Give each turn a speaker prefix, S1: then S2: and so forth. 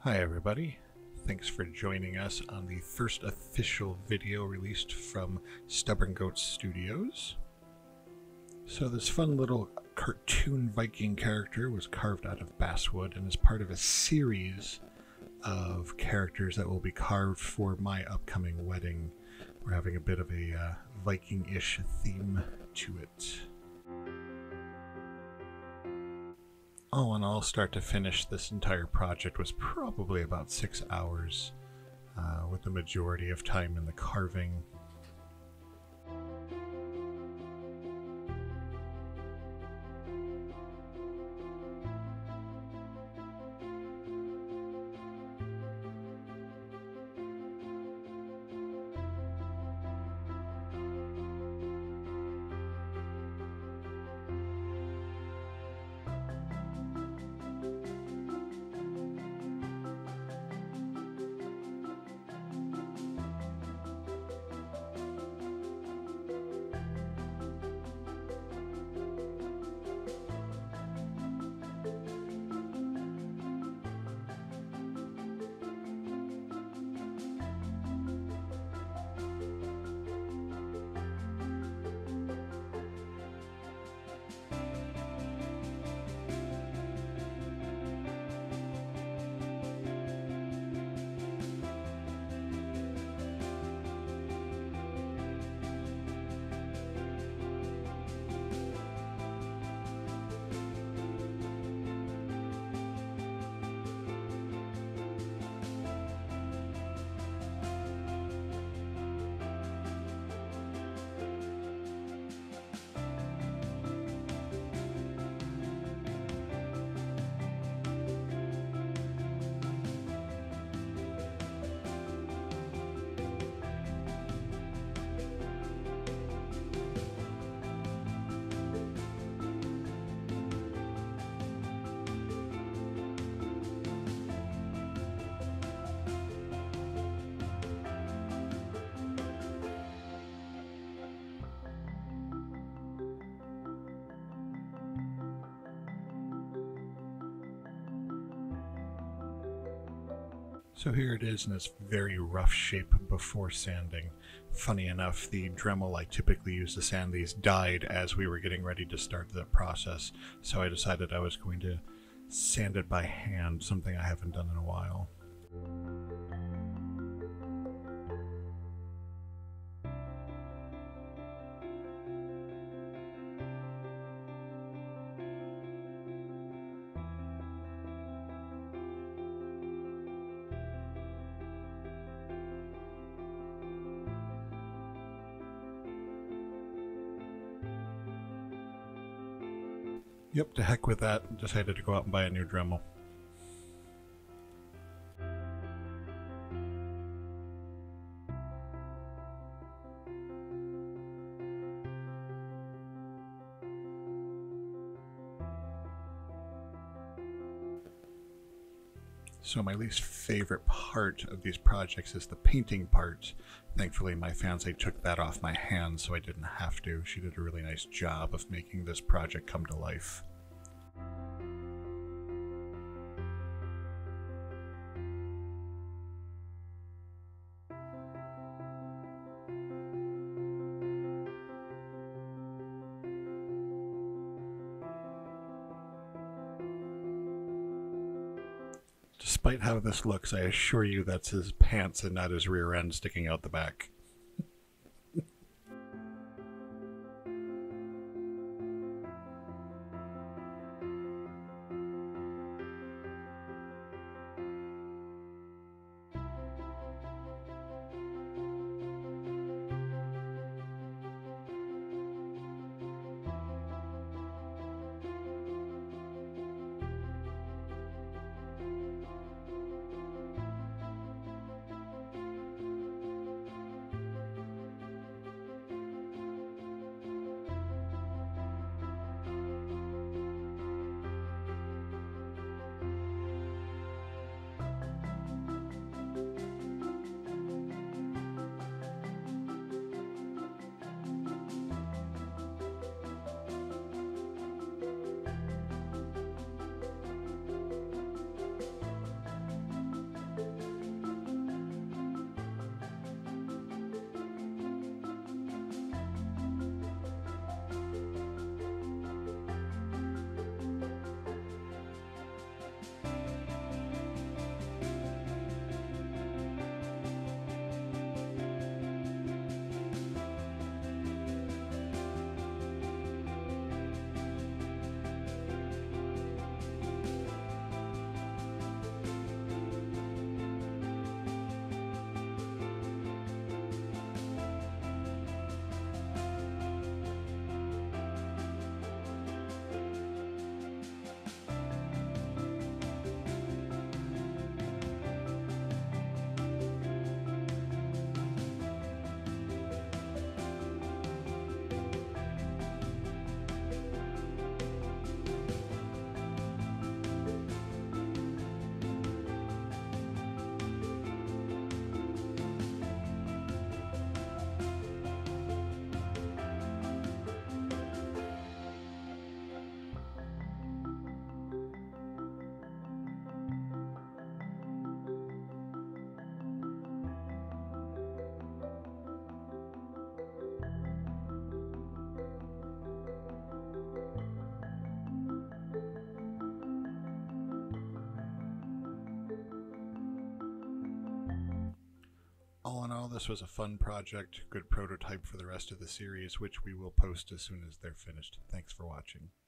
S1: Hi everybody, thanks for joining us on the first official video released from Stubborn Goat Studios. So this fun little cartoon Viking character was carved out of basswood and is part of a series of characters that will be carved for my upcoming wedding. We're having a bit of a Viking-ish theme to it. All in all, start to finish, this entire project was probably about 6 hours, with the majority of time in the carving. So here it is in its very rough shape before sanding. Funny enough, the Dremel I typically use to sand these died as we were getting ready to start the process, so I decided I was going to sand it by hand, something I haven't done in a while. Yep, to heck with that, decided to go out and buy a new Dremel. So my least favorite part of these projects is the painting part. Thankfully my fiance took that off my hands so I didn't have to. She did a really nice job of making this project come to life. Despite how this looks, I assure you that's his pants and not his rear end sticking out the back. All in all, this was a fun project, good prototype for the rest of the series, which we will post as soon as they're finished. Thanks for watching.